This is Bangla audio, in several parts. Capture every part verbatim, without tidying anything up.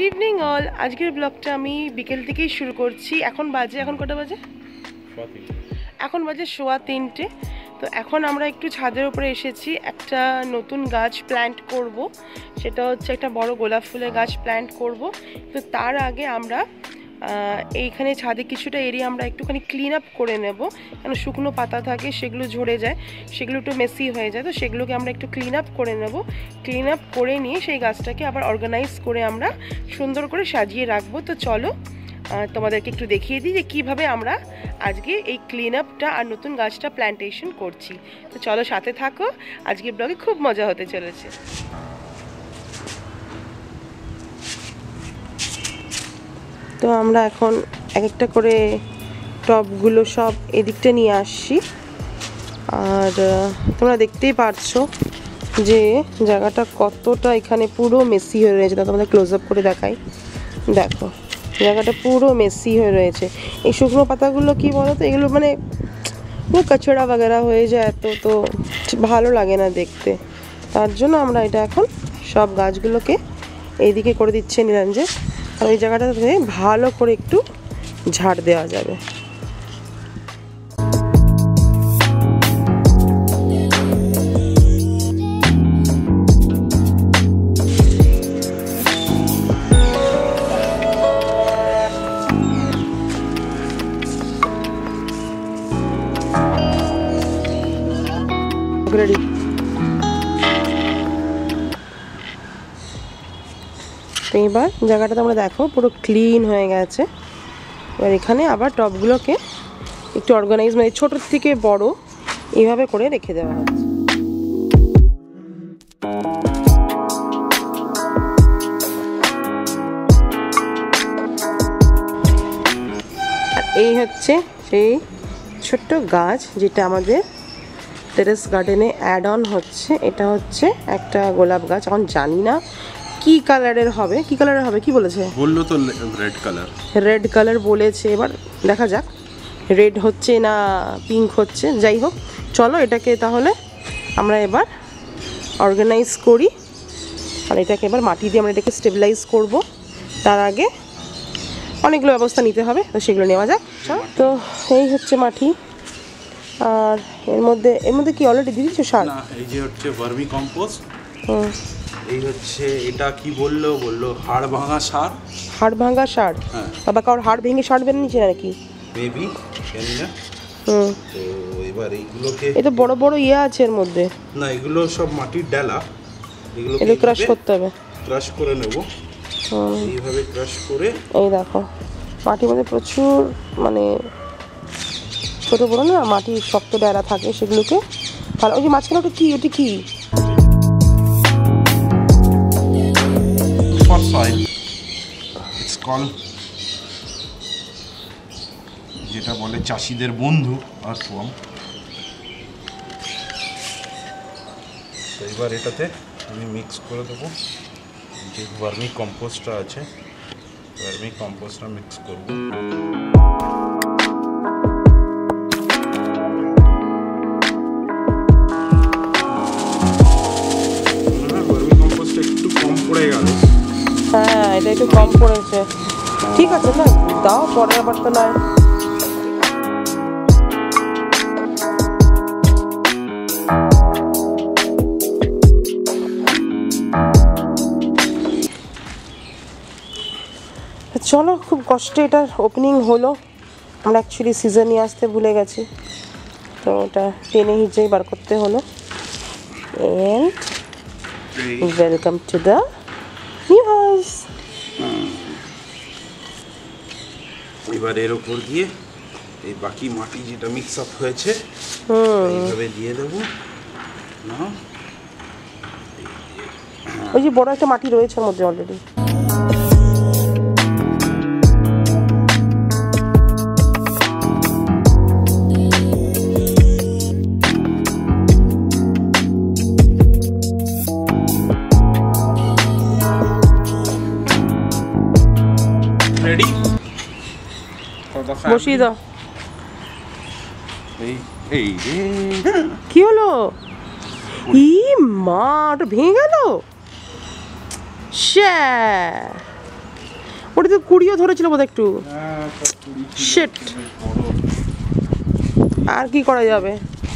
Evening all. আজকের ব্লগটা আমি বিকেল থেকেই শুরু করছি। এখন বাজে এখন কটা বাজে এখন বাজে সোয়া তিনটে। তো এখন আমরা একটু ছাদের উপরে এসেছি, একটা নতুন গাছ প্ল্যান্ট করব। সেটা হচ্ছে একটা বড় গোলাপ ফুলের গাছ প্ল্যান্ট করব। তো তার আগে আমরা এইখানে ছাদে কিছুটা এরিয়া আমরা একটুখানি ক্লিন আপ করে নেব, কেন শুকনো পাতা থাকে সেগুলো ঝরে যায়, সেগুলো একটু মেসি হয়ে যায়। তো সেগুলোকে আমরা একটু ক্লিন আপ করে নেব। ক্লিন আপ করে নিয়ে সেই গাছটাকে আবার অর্গানাইজ করে আমরা সুন্দর করে সাজিয়ে রাখবো। তো চলো তোমাদেরকে একটু দেখিয়ে দিই যে কীভাবে আমরা আজকে এই ক্লিন আপটা আর নতুন গাছটা প্ল্যান্টেশন করছি। তো চলো সাথে থাকো, আজকে ব্লগে খুব মজা হতে চলেছে। তো আমরা এখন এক একটা করে টবগুলো সব এদিকটা নিয়ে আসছি, আর তোমরা দেখতেই পারছো যে জায়গাটা কতটা এখানে পুরো মেসি হয়ে রয়েছে। তো তোমাদের ক্লোজ আপ করে দেখাই, দেখো জায়গাটা পুরো মেসি হয়ে রয়েছে। এই শুকনো পাতাগুলো কি বলো তো, এগুলো মানে পুরো কাচড়া বাগেরা হয়ে যায়, তো তো ভালো লাগে না দেখতে। তার জন্য আমরা এটা এখন সব গাছগুলোকে এইদিকে করে দিচ্ছে নিরঞ্জন, আর ওই জায়গাটাতে ভালো করে একটু ঝাড় দেওয়া যাবে। রেডি। তো এবার জায়গাটা তোমরা দেখো পুরো ক্লিন হয়ে গেছে। এবার এখানে আবার টবগুলোকে একটু অর্গানাইজ, মানে ছোট থেকে বড় এইভাবে করে রেখে দেওয়া হচ্ছে। আর এই হচ্ছে সেই ছোট্ট গাছ যেটা আমাদের টেরেস গার্ডেনে অ্যাড অন হচ্ছে। এটা হচ্ছে একটা গোলাপ গাছ, এখন জানি না কি কালারের হবে। কি কালারের হবে কি বলেছে? বললো তো রেড কালার। রেড কালার বলেছে, এবার দেখা যাক রেড হচ্ছে না পিঙ্ক হচ্ছে। যাই হোক, চলো এটাকে তাহলে আমরা এবার অর্গানাইজ করি, আর এটাকে এবার মাটি দিয়ে আমরা এটাকে স্টেবিলাইজ করব। তার আগে অনেকগুলো ব্যবস্থা নিতে হবে, তো সেগুলো নেওয়া যাক। চলো, তো এই হচ্ছে মাটি, আর এর মধ্যে এর মধ্যে কি অলরেডি দিয়ে দিচ্ছ সার? না, এই যে হচ্ছে ভার্মি কম্পোস্ট। হুম, এই হচ্ছে এটা কি বললো বললো হাড় ভাঙা সার। হাড় ভাঙা সার? হ্যাঁ। বাবা কারোর হাড় ভেঙে সার বের নিচে নাকি? মেবি, জানি না। হুম, তো এবার এইগুলোকে, এই তো বড় বড় ইয়ে আছে এর মধ্যে। না, এগুলো সব মাটির ডালা, এগুলো এগুলো ক্রাশ করতে হবে। ক্রাশ করে নেব। হুম, এইভাবে ক্রাশ করে। এই দেখো মাটির মধ্যে প্রচুর মানে ছোটো বড়ো না মাটির শক্ত ডালা থাকে, সেগুলোকে ভালো। ওই যে মাঝখানে ওটা কি, ওটা কি? ফর সয়েল ইটস কল, যেটা বলে চাষিদের বন্ধু আর্থওয়ার্ম। তো এবার এটাতে আমি মিক্স করে দেবো যে ভার্মি কম্পোস্টটা আছে, ভার্মি কম্পোস্টটা মিক্স করব। ভার্মি কম্পোস্ট একটু কম পড়ে গেল। হ্যাঁ, এটা একটু কম পড়েছে। ঠিক আছে না, দাও পরে আবার তো নয়। চলো, খুব কষ্টে এটার ওপেনিং হলো। আমরা অ্যাকচুয়ালি সিজন নিয়ে আসতে ভুলে গেছি, তো ওটা টেনে হিচেই বার করতে হলো। And welcome to the new house. এবার এর উপর দিয়ে এই বাকি মাটি যেটা মিক্স আপ হয়েছে এইভাবে দিয়ে দেবো না। ওই যে বড় একটা মাটি রয়েছে ওর মধ্যে অলরেডি। রেডি, বসিয়ে দাও। এই এই কি হলো? ই মা, ওটা ভেঙে গেল। ওটাতে কুড়িও ধরেছিল বোধহয় একটু। শিট, আর কি করা যাবে,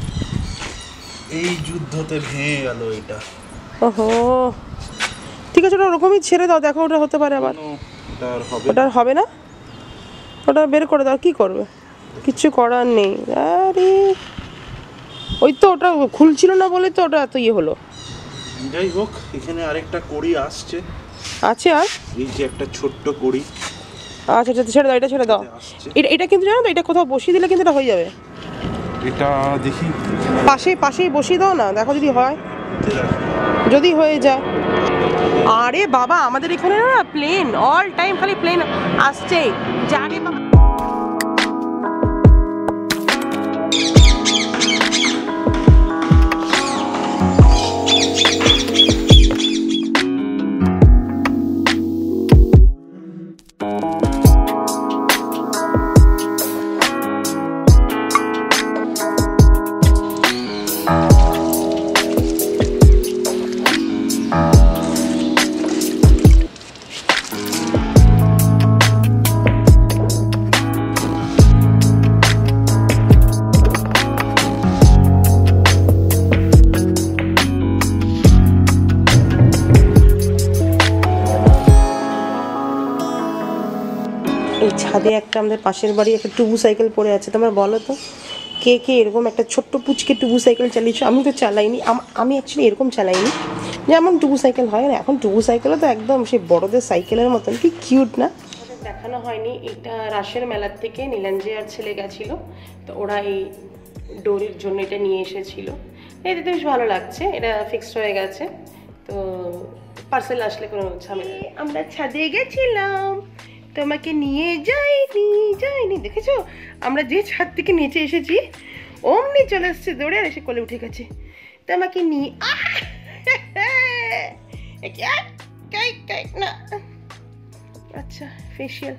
এই যুদ্ধতে ভেঙে গেল এটা। ওহো, ঠিক আছে, ওটা ওরকমই ছেড়ে দাও, দেখো ওটা হতে পারে আবার। ওটা আর হবে না, ওটা বের করে দাও, কি করবে, কিচ্ছু করার নেই। আরে ওই তো ওটা খুলছিল না বলে তো ওটা এত ইয়ে হলো। যাই হোক, এখানে আরেকটা কড়ি আসছে, আছে আর এই যে একটা ছোট্ট কড়ি। আচ্ছা আচ্ছা, ছেড়ে দাও, এটা ছেড়ে দাও। এটা এটা কিন্তু জানো তো, এটা কোথাও বসিয়ে দিলে কিন্তু এটা হয়ে যাবে। এটা দেখি পাশে পাশেই বসিয়ে দাও না, দেখো যদি হয়, যদি হয়ে যায়। আরে বাবা, আমাদের এখানে না প্লেন, অল টাইম খালি প্লেন আসছে, জানে বাবা। এই ছাদে একটা আমাদের পাশের বাড়ি একটা টুবু সাইকেল পড়ে আছে, তোমরা বলো তো কে কে এরকম একটা ছোট্ট পুচকে টুবু সাইকেল চালিয়েছো? আমি তো চালাইনি, আমি অ্যাকচুয়ালি এরকম চালাইনি যেমন টুবু সাইকেল হয় না, এখন টুবু সাইকেলও তো একদম সেই বড়দের সাইকেলের মতন, কি কিউট না। দেখানো হয়নি, এটা রাসের মেলার থেকে নীলাঞ্জে আর ছেলে গেছিলো, তো ওরা এই ডোরের জন্য এটা নিয়ে এসেছিলো। এতে বেশ ভালো লাগছে, এটা ফিক্সড হয়ে গেছে, তো পার্সেল আসলে কোনো ঝামেলা। আমরা ছাদে গেছিলাম, তোমাকে নিয়ে যাইনি যাইনি দেখেছো, আমরা যে ছাদ থেকে নিচে এসেছি অমনি চলে এসছে দৌড়ে, আর এসে কোলে উঠে গেছে। তোমাকে নিয়ে না, আচ্ছা ফেসিয়াল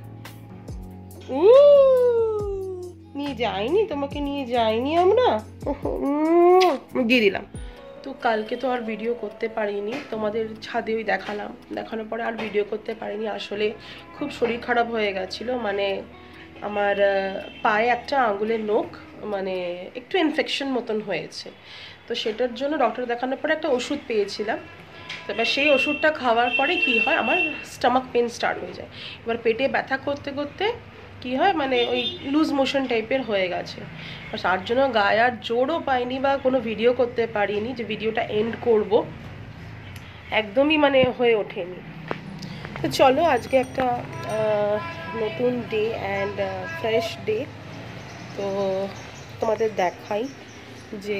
নিয়ে যাইনি, তোমাকে নিয়ে যাইনি আমরা, দিয়ে দিলাম। তো কালকে তো আর ভিডিও করতে পারিনি, তোমাদের ছাদে ওই দেখালাম, দেখানোর পরে আর ভিডিও করতে পারিনি। আসলে খুব শরীর খারাপ হয়ে গেছিলো, মানে আমার পায়ে একটা আঙুলের নখ মানে একটু ইনফেকশন মতন হয়েছে, তো সেটার জন্য ডক্টর দেখানোর পরে একটা ওষুধ পেয়েছিলাম। তো এবার সেই ওষুধটা খাওয়ার পরে কি হয়, আমার স্টমাক পেন স্টার্ট হয়ে যায়। এবার পেটে ব্যথা করতে করতে কি হয়, মানে ওই লুজ মোশন টাইপের হয়ে গেছে, তার জন্য গায়ে আর জোরও পাইনি বা কোনো ভিডিও করতে পারিনি যে ভিডিওটা এন্ড করব, একদমই মানে হয়ে ওঠেনি। তো চলো আজকে একটা নতুন ডে অ্যান্ড ফ্রেশ ডে, তো তোমাদের দেখাই যে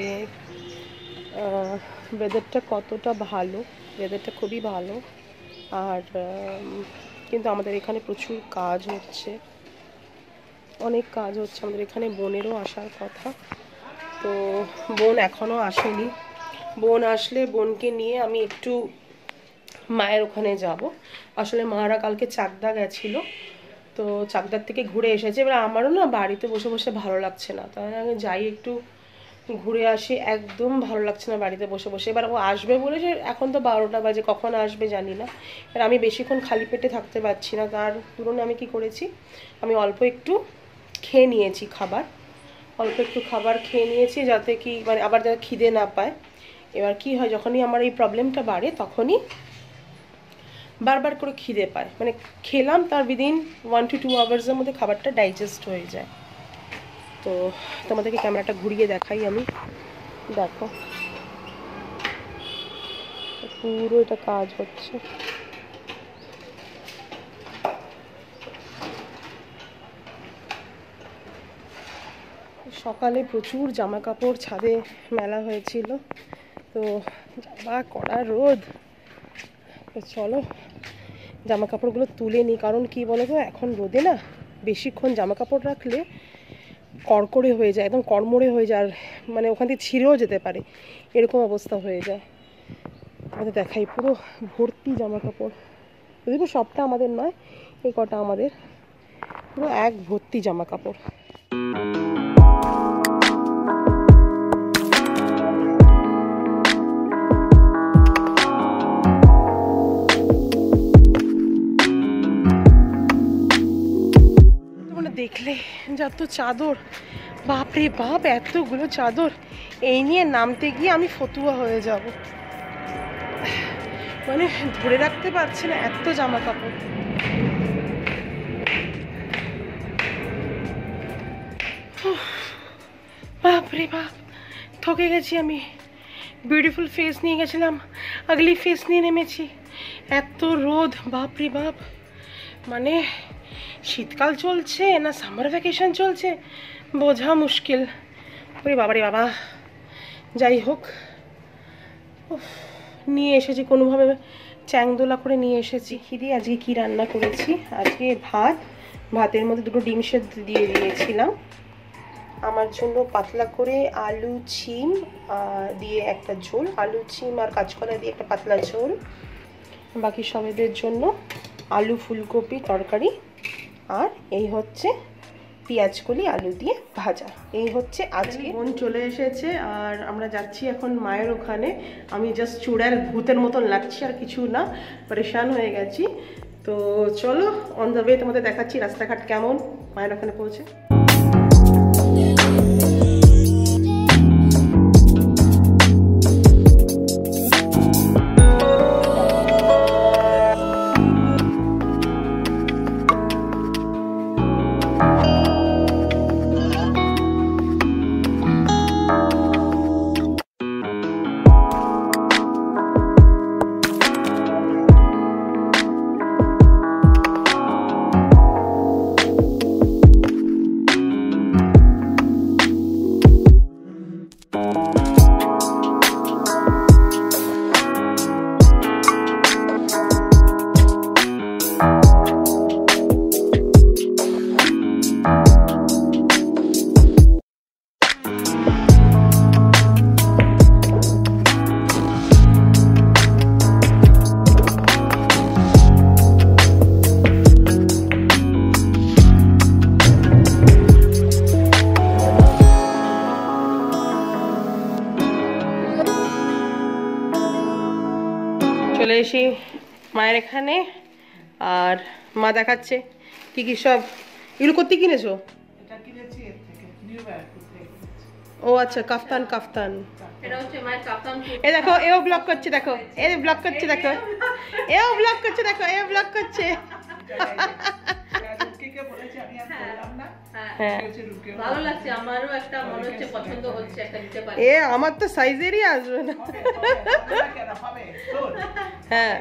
ওয়েদারটা কতটা ভালো, ওয়েদারটা খুবই ভালো। আর কিন্তু আমাদের এখানে প্রচুর কাজ হচ্ছে, অনেক কাজ হচ্ছে আমাদের এখানে। বোনেরও আসার কথা, তো বোন এখনও আসেনি, বোন আসলে বোনকে নিয়ে আমি একটু মায়ের ওখানে যাব। আসলে মারা কালকে চাকদা গেছিলো, তো চাকদার থেকে ঘুরে এসেছে। এবার আমারও না বাড়িতে বসে বসে ভালো লাগছে না, তাই আমি যাই একটু ঘুরে আসি, একদম ভালো লাগছে না বাড়িতে বসে বসে। এবার ও আসবে বলেছে, এখন তো বারোটা বাজে, কখন আসবে জানি না। এবার আমি বেশিক্ষণ খালি পেটে থাকতে পারছি না, তার তুলনায় আমি কি করেছি, আমি অল্প একটু খেয়ে নিয়েছি খাবার, অল্প একটু খাবার খেয়ে নিয়েছি যাতে কি মানে আবার যাতে খিদে না পায়। এবার কি হয়, যখনই আমার এই প্রবলেমটা বাড়ে তখনই বারবার করে খিদে পায়, মানে খেলাম তার উইদিন ওয়ান টু টু আওয়ার্সের মধ্যে খাবারটা ডাইজেস্ট হয়ে যায়। তো তোমাদেরকে ক্যামেরাটা ঘুরিয়ে দেখাই আমি, দেখো পুরো এটা কাজ হচ্ছে। সকালে প্রচুর জামা কাপড় ছাদে মেলা হয়েছিল, তো যা কড়া রোদ, তো চলো জামা কাপড়গুলো তুলে নিই। কারণ কি বলো তো, এখন রোদে না বেশিক্ষণ জামা কাপড় রাখলে কড়কড়ে হয়ে যায়, একদম কড়মড়ে হয়ে যায়, আর মানে ওখান থেকে ছিঁড়েও যেতে পারে, এরকম অবস্থা হয়ে যায়। আমাদের দেখাই পুরো ভর্তি জামা কাপড়, দেখো সবটা আমাদের নয়, এই কটা আমাদের, পুরো এক ভর্তি জামা কাপড়। দেখলে যত চাদর, বাপরে বাপ এতগুলো চাদর, এই নিয়ে নামতে গিয়ে আমি ফতুয়া হয়ে যাব, মানে ধরে রাখতে পারছি না এত জামা কাপড়। বাপরে বাপ থকে গেছি আমি। বিউটিফুল ফেস নিয়ে গেছিলাম, আগলি ফেস নিয়ে নেমেছি। এত রোদ, বাপরে বাপ, মানে শীতকাল চলছে না সামার ভ্যাকেশন চলছে বোঝা মুশকিল। ওরে বাবা রে বাবা, যাই হোক নিয়ে এসেছি কোনোভাবে, চ্যাংদোলা করে নিয়ে এসেছি। খিদি আজকে কি রান্না করেছি, আজকে ভাত, ভাতের মধ্যে দুটো ডিম সেদ্ধ দিয়ে দিয়েছিলাম। আমার জন্য পাতলা করে আলু ছিম দিয়ে একটা ঝোল, আলু ছিম আর কাঁচকলা দিয়ে একটা পাতলা ঝোল। বাকি সবাইদের জন্য আলু ফুলকপি তরকারি, আর এই হচ্ছে পেঁয়াজ কলি আলু দিয়ে ভাজা। এই হচ্ছে আজকে। বোন চলে এসেছে আর আমরা যাচ্ছি এখন মায়ের ওখানে। আমি জাস্ট চূড়ার ভূতের মতন লাগছি, আর কিছু না, পরেশান হয়ে গেছি। তো চলো অন দ্য ওয়ে তোমাদের দেখাচ্ছি রাস্তাঘাট কেমন মায়ের ওখানে পৌঁছে। চলে এসি মায়ের এখানে, আর মা দেখাচ্ছে কি কি সব। এগুলো কোথায় কিনেছো? ও আচ্ছা, কাফতান কাফতান। এ দেখো এও ব্লগ করছে, দেখো এ ব্লগ করছে, দেখো এও ব্লগ করছে, দেখো এও ব্লগ করছে। এ আমার তো সাইজেরই আসবে না। হ্যাঁ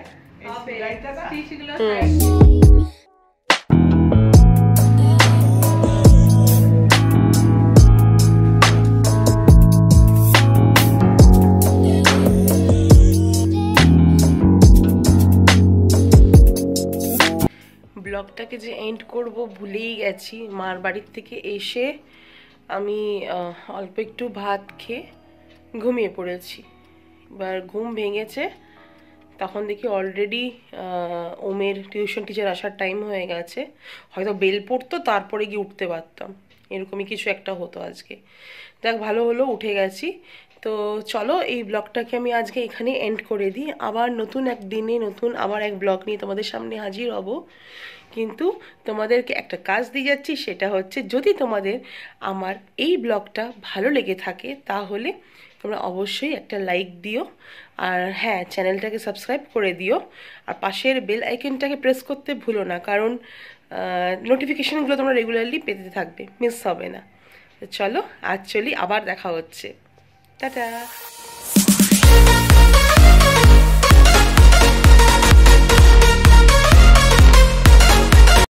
ব্লগটাকে যে এন্ড করব ভুলেই গেছি। মার বাড়ির থেকে এসে আমি অল্প একটু ভাত খেয়ে ঘুমিয়ে পড়েছি। এবার ঘুম ভেঙেছে, তখন দেখি অলরেডি ওমের টিউশন টিচার আসার টাইম হয়ে গেছে। হয়তো বেল পড়তো তারপরে গিয়ে উঠতে পারতাম, এরকমই কিছু একটা হতো আজকে। দেখ ভালো হলো উঠে গেছি। তো চলো এই ব্লগটাকে আমি আজকে এখানে এন্ড করে দিই। আবার নতুন এক দিনে নতুন আবার এক ব্লগ নিয়ে তোমাদের সামনে হাজির হব। কিন্তু তোমাদেরকে একটা কাজ দিয়ে যাচ্ছি, সেটা হচ্ছে যদি তোমাদের আমার এই ব্লগটা ভালো লেগে থাকে তাহলে তোমরা অবশ্যই একটা লাইক দিও, আর হ্যাঁ চ্যানেলটাকে সাবস্ক্রাইব করে দিও, আর পাশের বেল আইকনটাকে প্রেস করতে ভুলো না, কারণ নোটিফিকেশানগুলো তোমরা রেগুলারলি পেতে থাকবে, মিস হবে না। তো চলো আজ চলি, আবার দেখা হচ্ছে, টাটা।